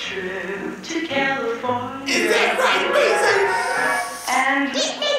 trip to California. Is that right, Mason? And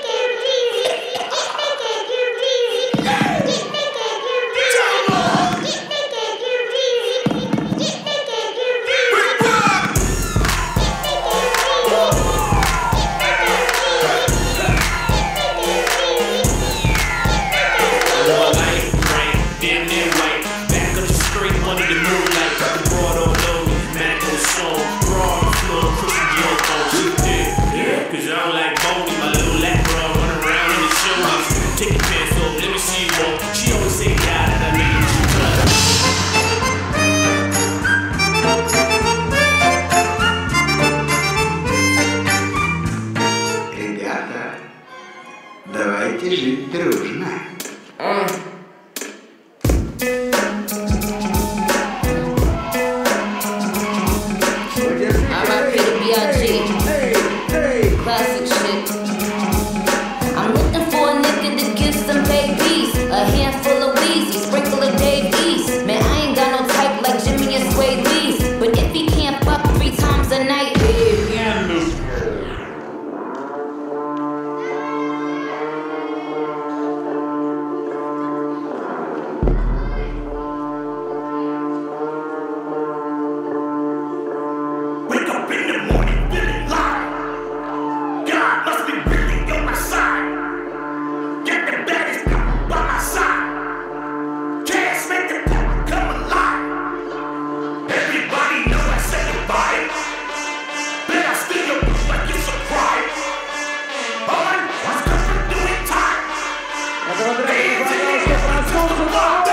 давайте жить дружно. Classic shit. I'm looking for a nigga to give some babies, a handful of Weezy, sprinkle of Dave East. Man, I ain't got no type like Jimmy and Sway Lee's, but if he can't fuck 3 times a night, Pronto,